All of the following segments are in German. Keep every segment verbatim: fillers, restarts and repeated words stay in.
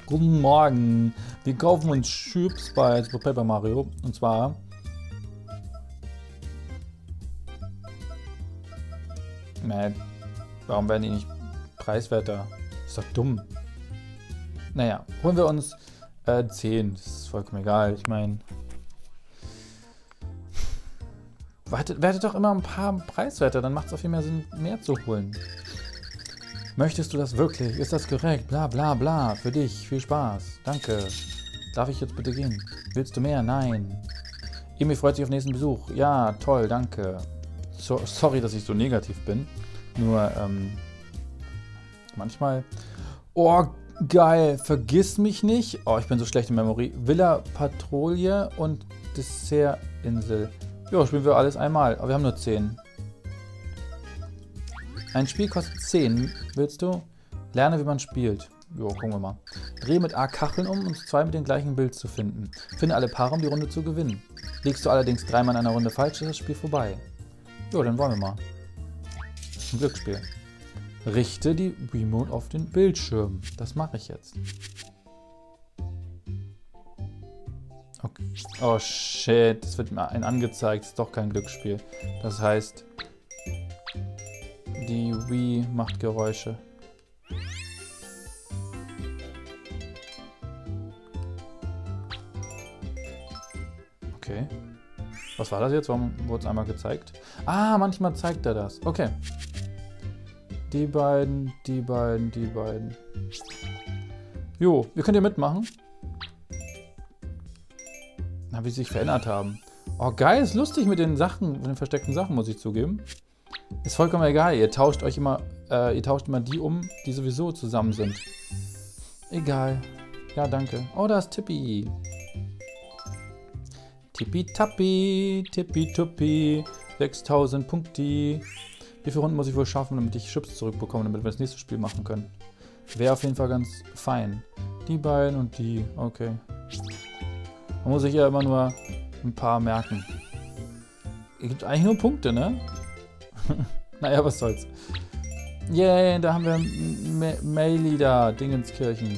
Guten Morgen. Wir kaufen uns Chips bei Super Paper Mario. Und zwar... Nee, warum werden die nicht preiswerter? Ist doch dumm. Naja, holen wir uns äh, zehn. Das ist vollkommen egal. Ich meine... Wertet, wertet doch immer ein paar preiswerter, dann macht es auch viel mehr Sinn, mehr zu holen. Möchtest du das wirklich? Ist das korrekt? Bla bla bla. Für dich. Viel Spaß. Danke. Darf ich jetzt bitte gehen? Willst du mehr? Nein. Emil freut sich auf nächsten Besuch. Ja, toll, danke. So, sorry, dass ich so negativ bin. Nur, ähm, manchmal... Oh, geil. Vergiss mich nicht. Oh, ich bin so schlecht in Memory. Villa Patrouille und Dessertinsel. Jo, spielen wir alles einmal. Aber wir haben nur zehn. Ein Spiel kostet zehn. Willst du? Lerne, wie man spielt. Jo, gucken wir mal. Dreh mit A Kacheln um, um zwei mit dem gleichen Bild zu finden. Finde alle Paare, um die Runde zu gewinnen. Liegst du allerdings dreimal in einer Runde falsch, ist das Spiel vorbei. Jo, dann wollen wir mal. Ein Glücksspiel. Richte die Remote auf den Bildschirm. Das mache ich jetzt. Okay. Oh shit, das wird mir ein angezeigt. Das ist doch kein Glücksspiel. Das heißt, die Wii macht Geräusche. Okay. Was war das jetzt? Warum wurde es einmal gezeigt? Ah, manchmal zeigt er das. Okay. Die beiden, die beiden, die beiden. Jo, ihr könnt ja mitmachen. Na, wie sie sich verändert haben. Oh, geil, ist lustig mit den Sachen, mit den versteckten Sachen, muss ich zugeben. Ist vollkommen egal, ihr tauscht euch immer, äh, ihr tauscht immer die um, die sowieso zusammen sind. Egal. Ja, danke. Oh, da ist Tippi. Tippi-Tappi, Tippi-Tuppi, sechstausend Punkti. Wie viele Runden muss ich wohl schaffen, damit ich Chips zurückbekomme, damit wir das nächste Spiel machen können? Wäre auf jeden Fall ganz fein. Die beiden und die, okay. Man muss sich ja immer nur ein paar merken. Es gibt eigentlich nur Punkte, ne? Naja, was soll's. Yay, da haben wir Meili da, Dingenskirchen.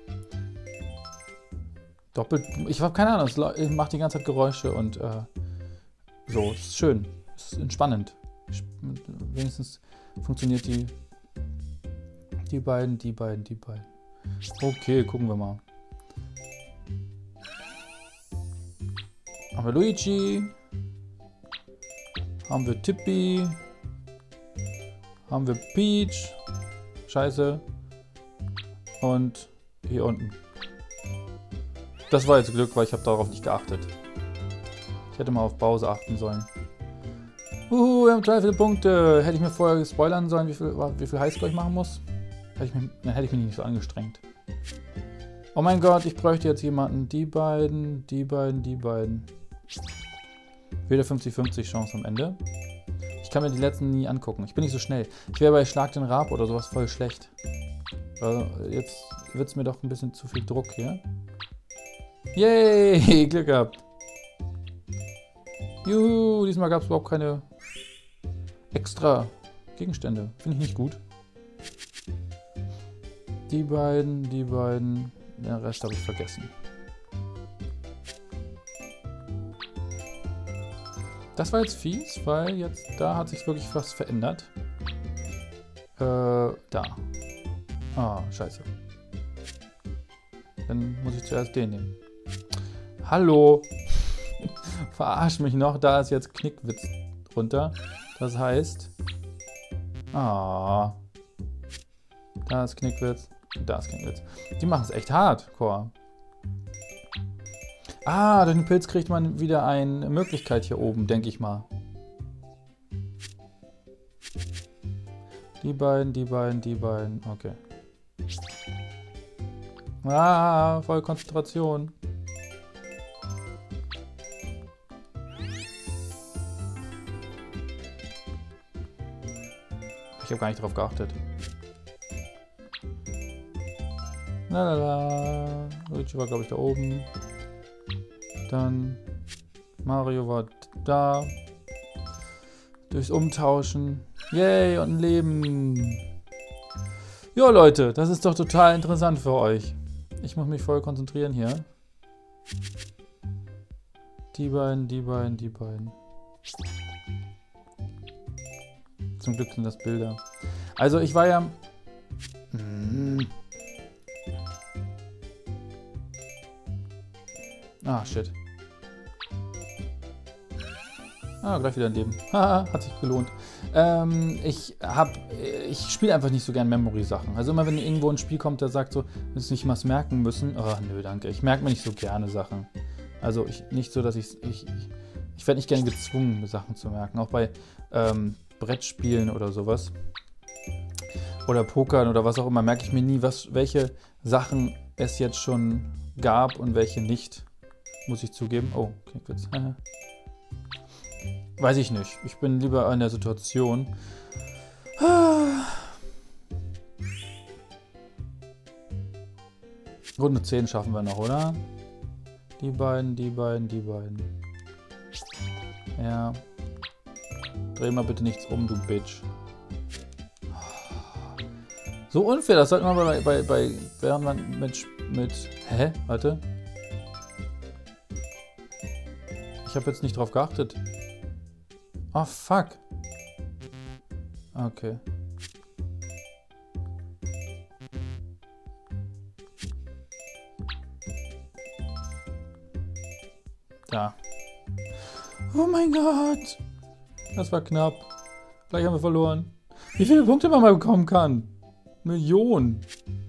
Doppelt. Ich habe keine Ahnung, es macht die ganze Zeit Geräusche und äh, so, ist schön. Ist entspannend. Wenigstens funktioniert die. Die beiden, die beiden, die beiden. Okay, gucken wir mal. Haben wir Luigi. Haben wir Tippi. Haben wir Peach. Scheiße. Und hier unten. Das war jetzt Glück, weil ich habe darauf nicht geachtet. Ich hätte mal auf Pause achten sollen. Uhu, wir haben drei viele Punkte. Hätte ich mir vorher spoilern sollen, wie viel, wie viel Highscore ich machen muss? Hätte ich mich, dann hätte ich mich nicht so angestrengt. Oh mein Gott, ich bräuchte jetzt jemanden. Die beiden, die beiden, die beiden. Wieder fünfzig fünfzig Chance am Ende. Ich kann mir die letzten nie angucken. Ich bin nicht so schnell. Ich wäre bei Schlag den Rab oder sowas voll schlecht. Also jetzt wird es mir doch ein bisschen zu viel Druck hier. Yay, Glück gehabt. Juhu, diesmal gab es überhaupt keine extra Gegenstände. Finde ich nicht gut. Die beiden, die beiden. Den Rest habe ich vergessen. Das war jetzt fies, weil jetzt da hat sich wirklich was verändert. Äh, da. Ah, scheiße. Dann muss ich zuerst den nehmen. Hallo. Verarsch mich noch. Da ist jetzt Knickwitz runter. Das heißt... Ah. Da ist Knickwitz. Da ist Knickwitz. Die machen es echt hardcore. Ah, durch den Pilz kriegt man wieder eine Möglichkeit hier oben, denke ich mal. Die beiden, die beiden, die beiden. Okay. Ah, voll Konzentration. Ich habe gar nicht drauf geachtet. Lalala. Luigi war, glaube ich, da oben. Dann Mario war da. Durchs Umtauschen. Yay, und ein Leben. Jo, Leute, das ist doch total interessant für euch. Ich muss mich voll konzentrieren hier. Die beiden, die beiden, die beiden. Zum Glück sind das Bilder. Also ich war ja... Hm. Ah, shit. Ah, gleich wieder ein Leben. Haha, hat sich gelohnt. Ähm, ich hab... Ich spiele einfach nicht so gern Memory-Sachen. Also immer wenn irgendwo ein Spiel kommt, der sagt so, dass nicht was merken müssen. Oh, nö, danke. Ich merke mir nicht so gerne Sachen. Also ich nicht so, dass ich... Ich, ich, ich werde nicht gerne gezwungen, Sachen zu merken. Auch bei ähm, Brettspielen oder sowas. Oder Pokern oder was auch immer, merke ich mir nie, was, welche Sachen es jetzt schon gab und welche nicht. Muss ich zugeben. Oh, Knickwitz. Weiß ich nicht. Ich bin lieber in der Situation. Runde zehn schaffen wir noch, oder? Die beiden, die beiden, die beiden. Ja. Dreh mal bitte nichts um, du Bitch. So unfair, das sollte man bei, bei, bei während man mit, mit... Hä? Warte. Ich habe jetzt nicht drauf geachtet. Oh, fuck. Okay. Da. Oh mein Gott. Das war knapp. Gleich haben wir verloren. Wie viele Punkte man mal bekommen kann? Millionen.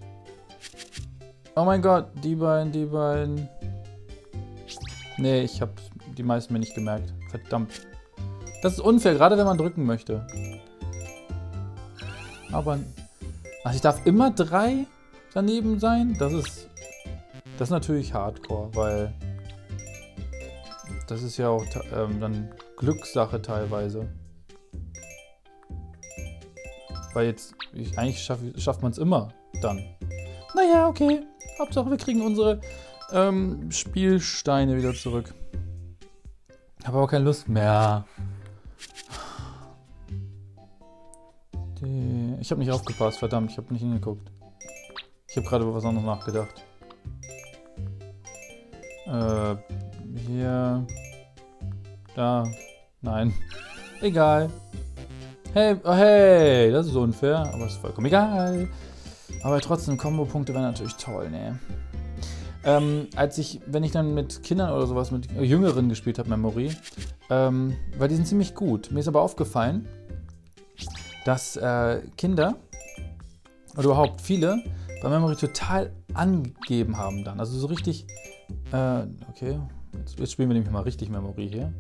Oh mein Gott. Die beiden, die beiden. Nee, ich habe die meisten mir nicht gemerkt. Verdammt. Das ist unfair, gerade wenn man drücken möchte. Aber... Also ich darf immer drei daneben sein? Das ist... Das ist natürlich Hardcore, weil... Das ist ja auch ähm, dann Glückssache teilweise. Weil jetzt... Ich, eigentlich schaff, schafft man es immer dann. Naja, okay. Hauptsache wir kriegen unsere ähm, Spielsteine wieder zurück. Habe aber keine Lust mehr. Die, ich habe nicht aufgepasst, verdammt, ich habe nicht hingeguckt. Ich habe gerade über was anderes nachgedacht. Äh, hier. Da. Nein. Egal. Hey, oh hey, das ist unfair, aber ist vollkommen egal. Aber trotzdem, Kombo-Punkte wären natürlich toll, ne? Ähm, als ich, wenn ich dann mit Kindern oder sowas, mit Jüngeren gespielt habe, Memory, ähm, weil die sind ziemlich gut. Mir ist aber aufgefallen, dass äh, Kinder, oder überhaupt viele, bei Memory total angegeben haben dann. Also so richtig, äh, okay, jetzt, jetzt spielen wir nämlich mal richtig Memory hier.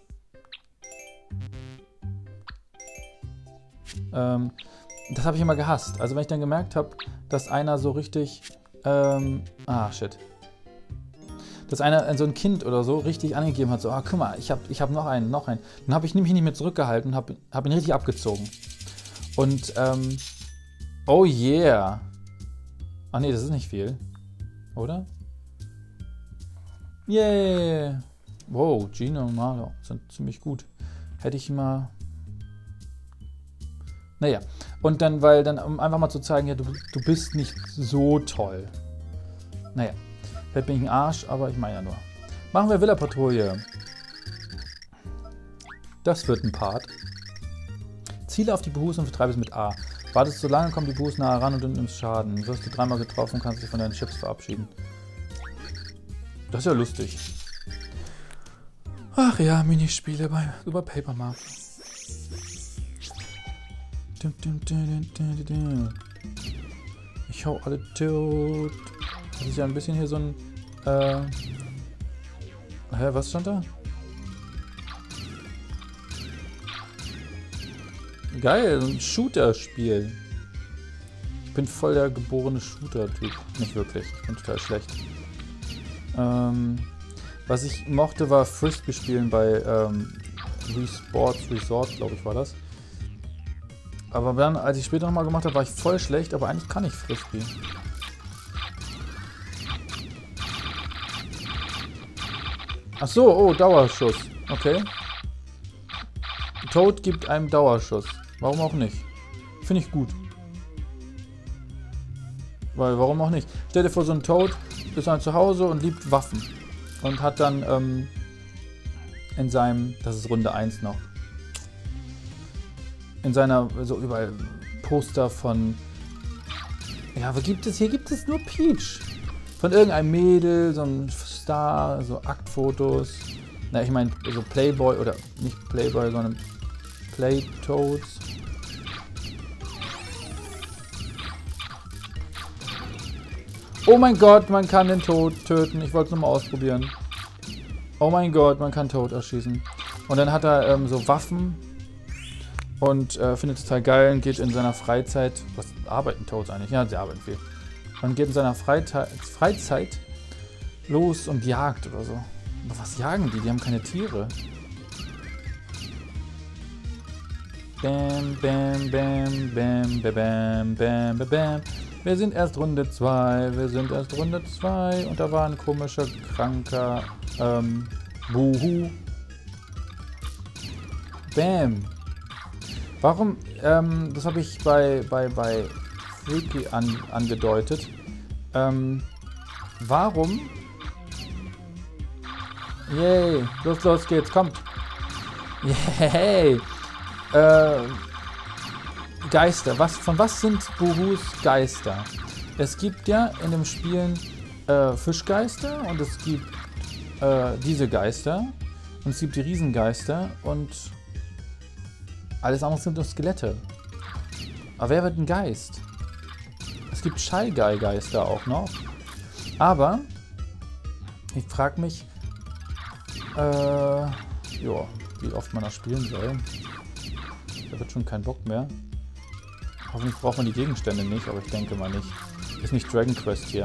Ähm, das habe ich immer gehasst. Also wenn ich dann gemerkt habe, dass einer so richtig, ähm, ah, shit. Dass einer, so ein Kind oder so, richtig angegeben hat, so, ah, guck mal, ich habe ich hab noch einen, noch einen. Dann habe ich nämlich nicht mehr zurückgehalten, habe hab ihn richtig abgezogen. Und, ähm, oh yeah. Ach nee, das ist nicht viel. Oder? Yeah. Wow, Gino und Marlo sind ziemlich gut. Hätte ich mal... Naja, und dann, weil dann, um einfach mal zu zeigen, ja, du, du bist nicht so toll. Naja, vielleicht bin ich ein Arsch, aber ich meine ja nur. Machen wir Villa-Patrouille. Das wird ein Part. Ziele auf die Buhus und vertreibe es mit A. Wartest so lange, kommen die Buhus nahe ran und du nimmst Schaden. Wirst du dreimal getroffen und kannst dich von deinen Chips verabschieden. Das ist ja lustig. Ach ja, Minispiele bei, über Paper Mario. Ich hau alle tot. Das ist ja ein bisschen hier so ein... Äh, hä, was stand da? Geil, so ein Shooter-Spiel. Ich bin voll der geborene Shooter-Typ. Nicht wirklich, ich bin total schlecht. Ähm, was ich mochte, war Frisbee spielen bei ähm, Wii Sports Resort, glaube ich, war das. Aber dann, als ich später nochmal gemacht habe, war ich voll schlecht, aber eigentlich kann ich Frisbee. Ach so, oh, Dauerschuss. Okay. Toad gibt einem Dauerschuss. Warum auch nicht? Finde ich gut. Weil, warum auch nicht? Stell dir vor, so ein Toad ist dann zu Hause und liebt Waffen. Und hat dann ähm, in seinem, das ist Runde eins noch, in seiner, so überall Poster von, ja, was gibt es? Hier gibt es nur Peach. Von irgendeinem Mädel, so ein Star, so Aktfotos. Na, ich meine, so Playboy, oder nicht Playboy, sondern Playtoads. Oh mein Gott, man kann den Toad töten. Ich wollte es nochmal ausprobieren. Oh mein Gott, man kann Toad erschießen. Und dann hat er ähm, so Waffen und äh, findet es total geil und geht in seiner Freizeit. Was arbeiten Toads eigentlich? Ja, sie arbeiten viel. Man geht in seiner Freite Freizeit los und jagt oder so. Aber was jagen die? Die haben keine Tiere. Bam, bam, bam, bam, bam, bam, bam, bam. Wir sind erst Runde zwei, wir sind erst Runde zwei und da war ein komischer, kranker, ähm, Buhu. Bam. Warum, ähm, das habe ich bei, bei, bei Freaky an, angedeutet. Ähm, warum? Yay, los, los geht's, kommt. Yay. Äh, Geister. Was, von was sind Buhus Geister? Es gibt ja in den Spielen äh, Fischgeister und es gibt äh, diese Geister und es gibt die Riesengeister und alles andere sind nur Skelette. Aber wer wird ein Geist? Es gibt Shy Guy Geister auch noch. Aber ich frage mich, äh, ja, wie oft man das spielen soll. Da wird schon kein Bock mehr. Hoffentlich braucht man die Gegenstände nicht, aber ich denke mal nicht. Ist nicht Dragon Quest hier.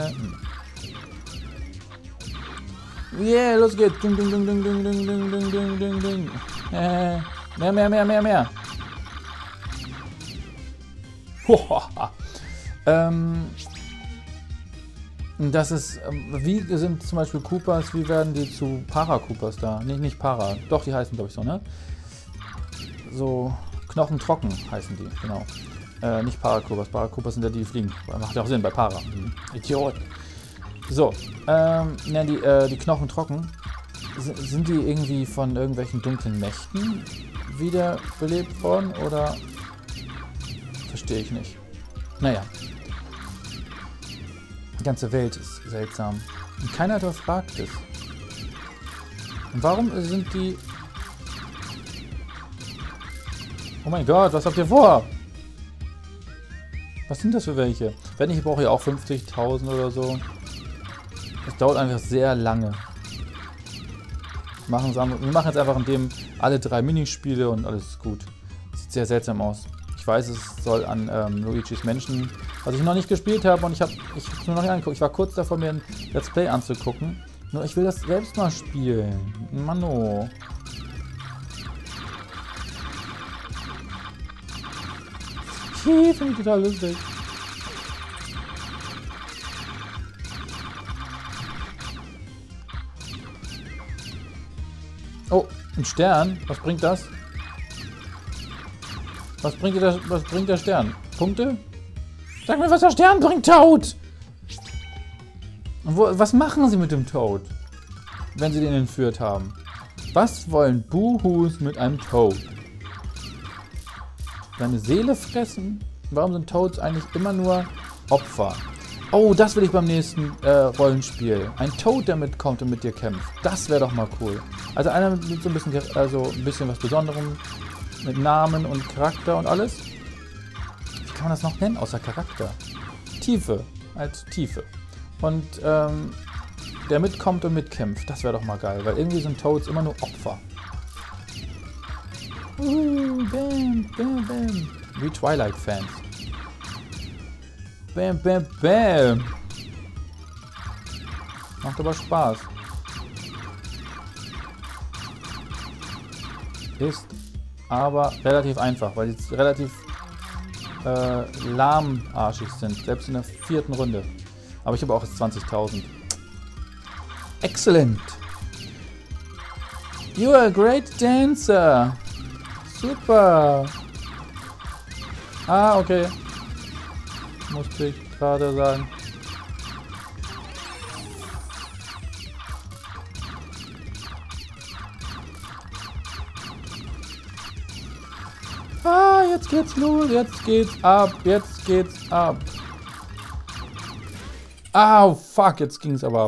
Yeah, los geht's. Ding, ding, ding, ding, ding, ding, ding, ding, ding, ding, ding. Äh, mehr, mehr, mehr, mehr, mehr. ähm, das ist, wie sind zum Beispiel Koopas, wie werden die zu Para-Koopas da? Nicht, nicht Para, doch, die heißen glaube ich so, ne? So, Knochentrocken heißen die, genau. Äh, nicht Para-Koopas, Para-Koopas sind ja die, die fliegen. Macht ja auch Sinn bei Para. Mhm. Idiot. So, ähm, ne, die, äh, die Knochentrocken, sind die irgendwie von irgendwelchen dunklen Mächten wiederbelebt worden, oder? Verstehe ich nicht. Naja. Die ganze Welt ist seltsam. Und keiner hinterfragt es. Und warum sind die... Oh mein Gott, was habt ihr vor? Was sind das für welche? Wenn ich brauche ja auch fünfzigtausend oder so. Das dauert einfach sehr lange. Wir machen jetzt einfach in dem alle drei Minispiele und alles ist gut. Sieht sehr seltsam aus. Ich weiß, es soll an ähm, Luigi's Mansion, was ich noch nicht gespielt habe und ich habe ich es nur noch nicht angeguckt. Ich war kurz davor, mir ein Let's Play anzugucken. Nur ich will das selbst mal spielen. Mano. Finde ich total lustig. Oh, ein Stern? Was bringt das? Was bringt der, was bringt der Stern? Punkte? Sag mir, was der Stern bringt, Toad! Und wo, was machen sie mit dem Toad, wenn sie den entführt haben? Was wollen Buhus mit einem Toad? Seine Seele fressen? Warum sind Toads eigentlich immer nur Opfer? Oh, das will ich beim nächsten äh, Rollenspiel. Ein Toad, der mitkommt und mit dir kämpft. Das wäre doch mal cool. Also einer mit so ein bisschen, also ein bisschen was Besonderem. Mit Namen und Charakter und alles. Wie kann man das noch nennen, außer Charakter? Tiefe. Als Tiefe. Und ähm, der mitkommt und mitkämpft. Das wäre doch mal geil. Weil irgendwie sind Toads immer nur Opfer. Uh, bam, bam, bam. Wie Twilight-Fans. Bam, bam, bam. Macht aber Spaß. Ist aber relativ einfach, weil die relativ äh, lahmarschig sind. Selbst in der vierten Runde. Aber ich habe auch jetzt zwanzigtausend. Excellent. You are a great dancer. Super. Ah, okay. Musste ich gerade sagen. Ah, jetzt geht's los, jetzt geht's ab, jetzt geht's ab. Au, fuck, jetzt ging's aber ab.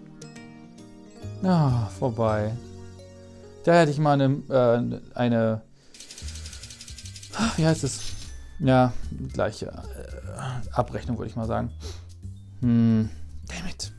Ah, vorbei. Da hätte ich mal eine, äh, eine, wie heißt es? Ja, gleiche äh, Abrechnung, würde ich mal sagen. Hm, damn it.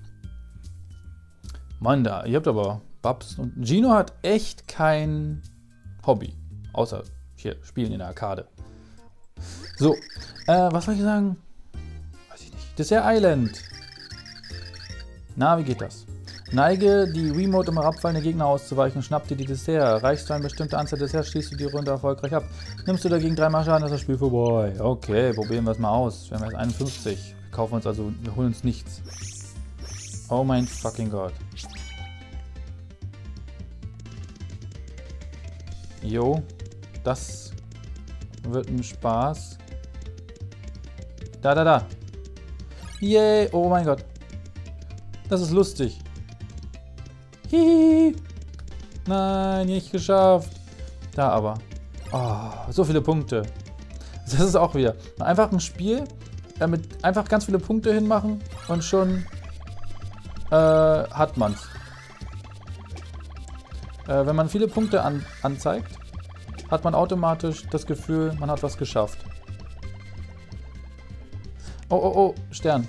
Mann, da, ihr habt aber Babs und Gino hat echt kein Hobby, außer hier, spielen in der Arcade. So, äh, was soll ich sagen? Weiß ich nicht. Dessert Island. Na, wie geht das? Neige die Remote, um herabfallende Gegner auszuweichen und schnapp dir die Dessert. Erreichst du eine bestimmte Anzahl Desserts, schließt du die Runde erfolgreich ab. Nimmst du dagegen dreimal Schaden, ist das Spiel vorbei. Okay, probieren wir es mal aus. Wir haben jetzt einundfünfzig. Wir kaufen uns also, wir holen uns nichts. Oh mein fucking Gott. Jo. Das wird ein Spaß. Da, da, da. Yay. Oh mein Gott. Das ist lustig. Hihi. Nein, nicht geschafft. Da aber. Oh, so viele Punkte. Das ist auch wieder. Einfach ein Spiel, äh, mit einfach ganz viele Punkte hinmachen und schon äh, hat man's. Äh, wenn man viele Punkte an, anzeigt, hat man automatisch das Gefühl, man hat was geschafft. Oh, oh, oh, Stern.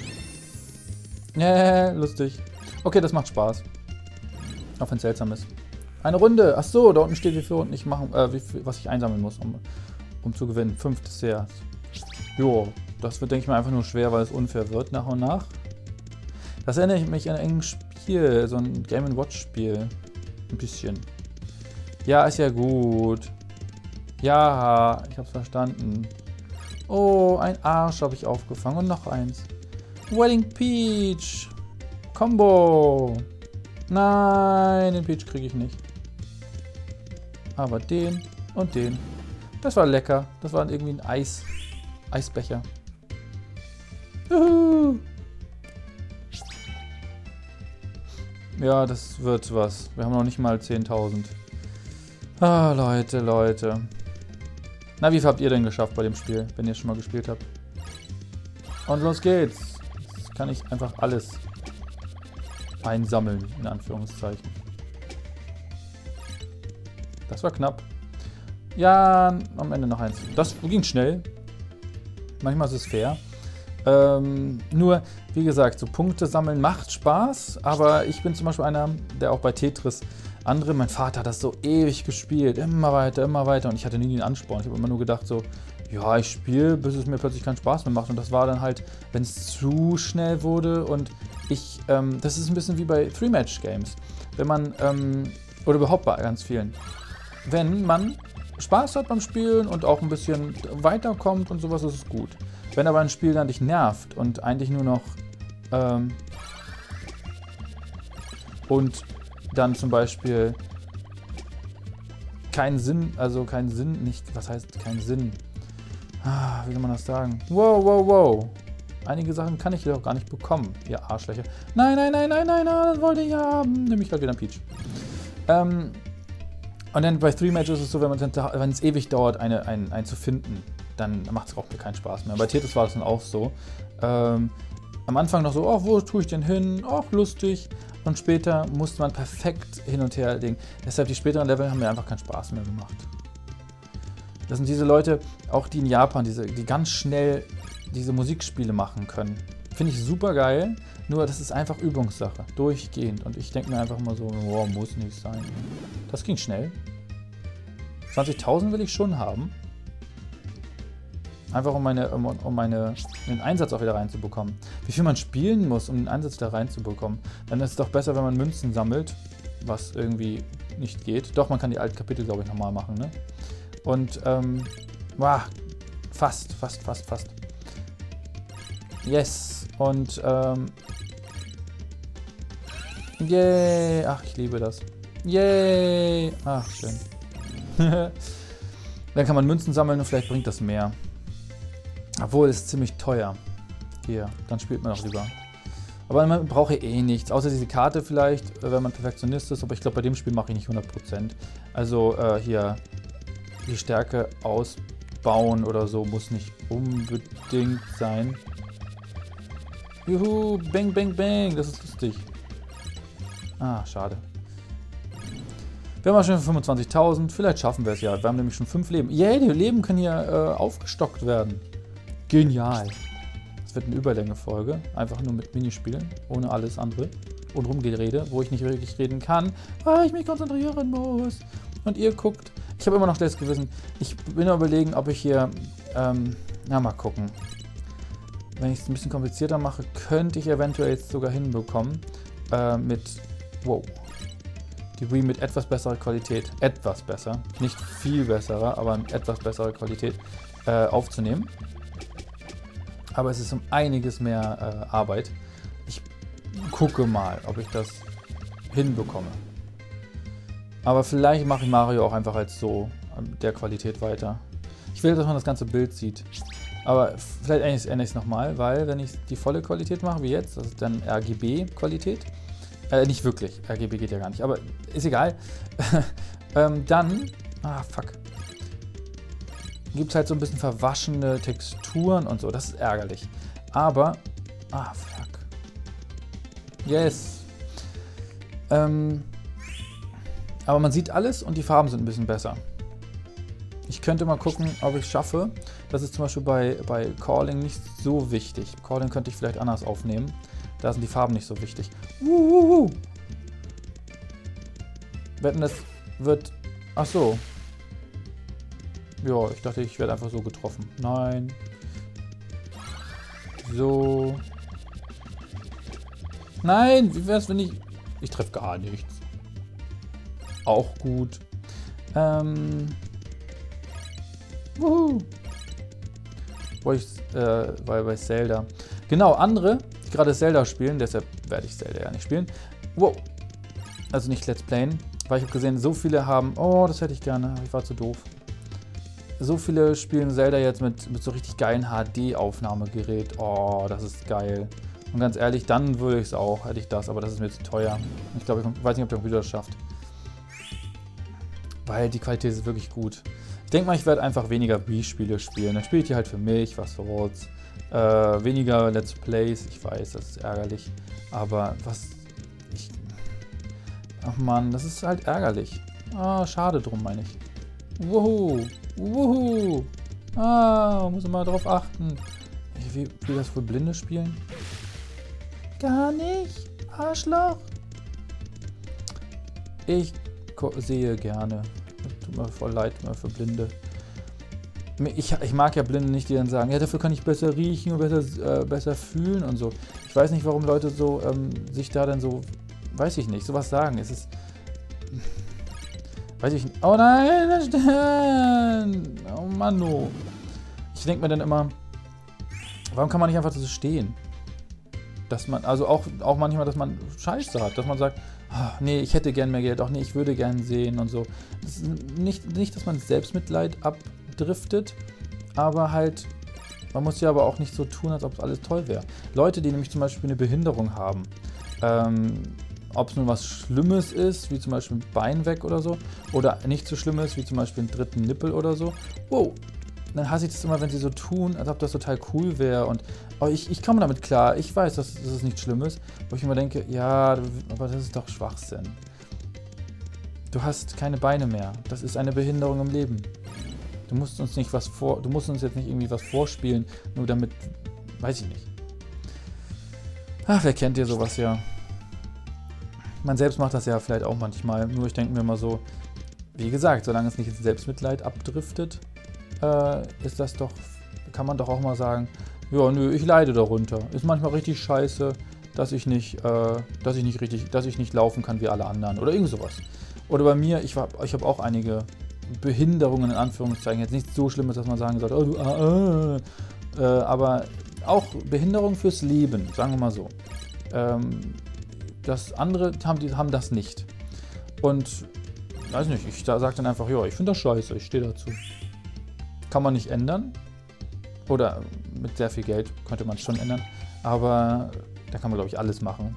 Yeah, lustig. Okay, das macht Spaß. Auch wenn es seltsam ist. Eine Runde. Ach so, da unten steht, wie viel unten ich machen, äh, wie viel, was ich einsammeln muss, um, um zu gewinnen. Fünf Desserts. Jo, das wird, denke ich mal, einfach nur schwer, weil es unfair wird nach und nach. Das erinnert mich an ein enges Spiel, so ein Game and Watch Spiel. Ein bisschen. Ja, ist ja gut. Ja, ich hab's verstanden. Oh, ein Arsch habe ich aufgefangen und noch eins. Wedding Peach. Combo. Nein, den Peach kriege ich nicht. Aber den und den. Das war lecker. Das war irgendwie ein Eis. Eisbecher. Juhu. Ja, das wird was. Wir haben noch nicht mal zehntausend. Ah, Leute, Leute. Na, wie viel habt ihr denn geschafft bei dem Spiel, wenn ihr es schon mal gespielt habt? Und los geht's. Jetzt kann ich einfach alles einsammeln, in Anführungszeichen. Das war knapp. Ja, am Ende noch eins. Das ging schnell. Manchmal ist es fair. Ähm, nur, wie gesagt, so Punkte sammeln macht Spaß, aber ich bin zum Beispiel einer, der auch bei Tetris andere, mein Vater hat das so ewig gespielt, immer weiter, immer weiter und ich hatte nie den Ansporn. Ich habe immer nur gedacht so, ja, ich spiele, bis es mir plötzlich keinen Spaß mehr macht und das war dann halt, wenn es zu schnell wurde und ich, ähm, das ist ein bisschen wie bei Three-Match-Games, wenn man, ähm, oder überhaupt bei ganz vielen, wenn man Spaß hat beim Spielen und auch ein bisschen weiterkommt und sowas, ist es gut. Wenn aber ein Spiel dann dich nervt und eigentlich nur noch ähm, und dann zum Beispiel keinen Sinn, also keinen Sinn, nicht, was heißt keinen Sinn? Ah, wie soll man das sagen? Wow, wow, wow. Einige Sachen kann ich doch gar nicht bekommen, ihr Arschlöcher. Nein, nein, nein, nein, nein, nein, das wollte ich haben. Nimm ich halt wieder einen Peach. Ähm, und dann bei Three Matches ist es so, wenn, man, wenn es ewig dauert, eine, einen, einen zu finden, dann macht es auch keinen Spaß mehr. Bei Tetris war das dann auch so. Ähm, am Anfang noch so, oh, wo tue ich denn hin? Ach, lustig. Und später musste man perfekt hin und her legen. Deshalb die späteren Level haben mir einfach keinen Spaß mehr gemacht. Das sind diese Leute, auch die in Japan, diese, die ganz schnell diese Musikspiele machen können. Finde ich super geil, nur das ist einfach Übungssache, durchgehend. Und ich denke mir einfach immer so, oh, muss nicht sein. Das ging schnell. zwanzigtausend will ich schon haben. Einfach um, meine, um, um meine, den Einsatz auch wieder reinzubekommen. Wie viel man spielen muss, um den Einsatz da reinzubekommen. Dann ist es doch besser, wenn man Münzen sammelt, was irgendwie nicht geht. Doch, man kann die alten Kapitel, glaube ich, nochmal machen, ne? Und, ähm, wow, fast, fast, fast, fast. Yes. Und, ähm, yay. Ach, ich liebe das. Yay. Ach, schön. Dann kann man Münzen sammeln und vielleicht bringt das mehr. Obwohl, es ist ziemlich teuer. Hier, dann spielt man auch lieber. Aber man braucht ja eh nichts, außer diese Karte vielleicht, wenn man Perfektionist ist. Aber ich glaube, bei dem Spiel mache ich nicht hundert Prozent. Also äh, hier die Stärke ausbauen oder so muss nicht unbedingt sein. Juhu, bang, bang, bang, das ist lustig. Ah, schade. Wir haben schon fünfundzwanzigtausend, vielleicht schaffen wir es ja. Wir haben nämlich schon fünf Leben. Yay, die Leben können hier äh, aufgestockt werden. Genial. Das wird eine Überlänge-Folge, einfach nur mit Minispielen, ohne alles andere. Und Rumgerede, wo ich nicht wirklich reden kann, weil ich mich konzentrieren muss. Und ihr guckt, ich habe immer noch schlechtes Gewissen. Ich bin nur überlegen, ob ich hier, ähm, na mal gucken. Wenn ich es ein bisschen komplizierter mache, könnte ich eventuell jetzt sogar hinbekommen, äh, mit, wow, die Wii mit etwas besserer Qualität, etwas besser, nicht viel besserer, aber mit etwas besserer Qualität äh, aufzunehmen. Aber es ist um einiges mehr äh, Arbeit. Ich gucke mal, ob ich das hinbekomme. Aber vielleicht mache ich Mario auch einfach als so äh, der Qualität weiter. Ich will, dass man das ganze Bild sieht. Aber vielleicht ändere ich es nochmal, weil wenn ich die volle Qualität mache, wie jetzt, das ist dann R G B-Qualität. Äh, nicht wirklich, R G B geht ja gar nicht, aber ist egal. ähm, dann, ah fuck, gibt es halt so ein bisschen verwaschene Texturen und so, das ist ärgerlich. Aber, ah fuck, yes. Ähm, aber man sieht alles und die Farben sind ein bisschen besser. Ich könnte mal gucken, ob ich es schaffe. Das ist zum Beispiel bei, bei Calling nicht so wichtig. Calling könnte ich vielleicht anders aufnehmen. Da sind die Farben nicht so wichtig. Uhuhu. Wetten, das wird... Ach so. Ja, ich dachte, ich werde einfach so getroffen. Nein. So. Nein, wie wäre es, wenn ich... Ich treffe gar nichts. Auch gut. Ähm... Wuhu. Wollte ich, äh, weil bei Zelda. Genau, andere, die gerade Zelda spielen, deshalb werde ich Zelda ja nicht spielen. Wow. Also nicht Let's Playen, weil ich habe gesehen, so viele haben, oh, das hätte ich gerne, ich war zu doof. So viele spielen Zelda jetzt mit, mit so richtig geilen H D-Aufnahmegerät. Oh, das ist geil. Und ganz ehrlich, dann würde ich es auch, hätte ich das, aber das ist mir zu teuer. Ich glaube, ich weiß nicht, ob der Computer das schafft. Weil die Qualität ist wirklich gut. Ich denke mal, ich werde einfach weniger Wii-Spiele spielen. Dann spiele ich die halt für mich, was soll's. Äh, weniger Let's Plays, ich weiß, das ist ärgerlich. Aber was... Ich, ach man, das ist halt ärgerlich. Ah, schade drum, meine ich. Wuhu, wuhu. Ah, muss man mal drauf achten. Wie, wie das wohl Blinde spielen? Gar nicht, Arschloch. Ich sehe gerne. Tut mir voll leid für Blinde. Ich, ich mag ja Blinde nicht, die dann sagen, ja, dafür kann ich besser riechen und besser, äh, besser fühlen und so. Ich weiß nicht, warum Leute so ähm, sich da dann so, weiß ich nicht, sowas sagen. Es ist, weiß ich nicht. Oh nein, das stimmt. Oh Mann, oh. Ich denke mir dann immer, warum kann man nicht einfach so stehen? Dass man, also auch, auch manchmal, dass man Scheiße hat, dass man sagt, oh, nee, ich hätte gern mehr Geld, auch nee, ich würde gern sehen und so. Das ist nicht, nicht, dass man Selbstmitleid abdriftet, aber halt, man muss ja aber auch nicht so tun, als ob es alles toll wäre. Leute, die nämlich zum Beispiel eine Behinderung haben, ähm, ob es nun was Schlimmes ist, wie zum Beispiel ein Bein weg oder so, oder nicht so schlimm ist, wie zum Beispiel einen dritten Nippel oder so, wow, dann hasse ich das immer, wenn sie so tun, als ob das total cool wäre und oh, ich, ich komme damit klar, ich weiß, dass, dass es nichts Schlimmes, wo ich immer denke, ja, aber das ist doch Schwachsinn. Du hast keine Beine mehr, das ist eine Behinderung im Leben. Du musst uns nicht was vor, du musst uns jetzt nicht irgendwie was vorspielen, nur damit, weiß ich nicht. Ach, wer kennt ihr sowas ja? Man selbst macht das ja vielleicht auch manchmal, nur ich denke mir immer so, wie gesagt, solange es nicht ins Selbstmitleid abdriftet, äh, ist das doch, kann man doch auch mal sagen, ja, nö, ich leide darunter. Ist manchmal richtig scheiße, dass ich nicht, äh, dass ich nicht richtig, dass ich nicht laufen kann wie alle anderen oder irgend sowas. Oder bei mir, ich, ich habe auch einige Behinderungen in Anführungszeichen, jetzt nicht so schlimm ist, dass man sagen sollte, oh, du, ah, äh, äh, aber auch Behinderung fürs Leben, sagen wir mal so. Ähm, das andere haben, die haben das nicht. Und, weiß nicht, ich sage dann einfach, ja, ich finde das scheiße, ich stehe dazu. Kann man nicht ändern. Oder mit sehr viel Geld könnte man es schon ändern. Aber da kann man, glaube ich, alles machen.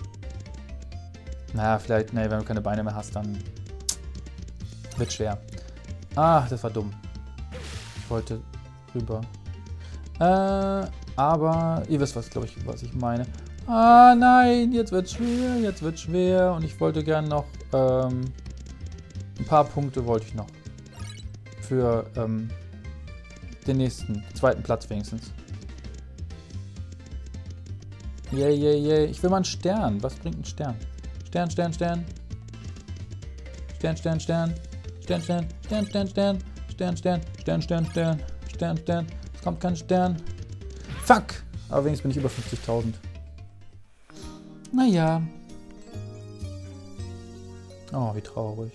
Naja, vielleicht, nee, wenn du keine Beine mehr hast, dann wird schwer. Ah, das war dumm. Ich wollte rüber. Äh, aber ihr wisst, was, glaube ich, was ich meine. Ah, nein, jetzt wird schwer, jetzt wird schwer. Und ich wollte gerne noch, ähm, ein paar Punkte wollte ich noch. Für, ähm, den nächsten, zweiten Platz wenigstens. Yay, yay, yay. Ich will mal einen Stern. Was bringt ein Stern? Stern, Stern, Stern. Stern, Stern, Stern. Stern, Stern, Stern, Stern, Stern. Stern, Stern, Stern, Stern, Stern. Stern, Stern. Es kommt kein Stern. Fuck! Aber wenigstens bin ich über fünfzigtausend. Naja. Oh, wie traurig.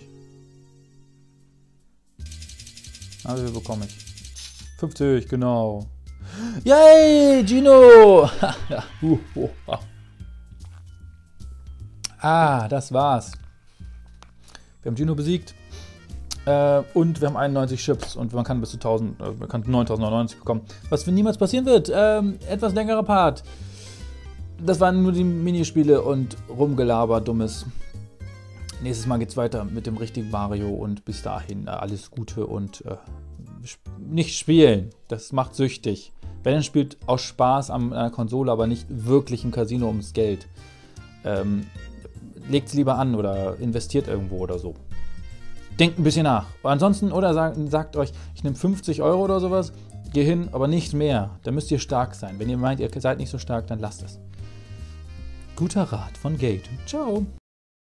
Also, wie viel bekomme ich? fünfzig, genau. Yay, Gino! uh, uh, uh. Ah, das war's. Wir haben Gino besiegt. Äh, und wir haben einundneunzig Chips. Und man kann bis zu tausend, äh, man kann neuntausendneunundneunzig bekommen. Was für niemals passieren wird. Ähm, etwas längerer Part. Das waren nur die Minispiele und Rumgelaber, dummes. Nächstes Mal geht's weiter mit dem richtigen Mario. Und bis dahin äh, alles Gute und äh, nicht spielen. Das macht süchtig. Wenn ihr spielt aus Spaß an einer Konsole, aber nicht wirklich im Casino ums Geld. Ähm, legt es lieber an oder investiert irgendwo oder so. Denkt ein bisschen nach. Ansonsten, oder sagt, sagt euch, ich nehme fünfzig Euro oder sowas, geh hin, aber nicht mehr. Da müsst ihr stark sein. Wenn ihr meint, ihr seid nicht so stark, dann lasst es. Guter Rat von Gate. Ciao.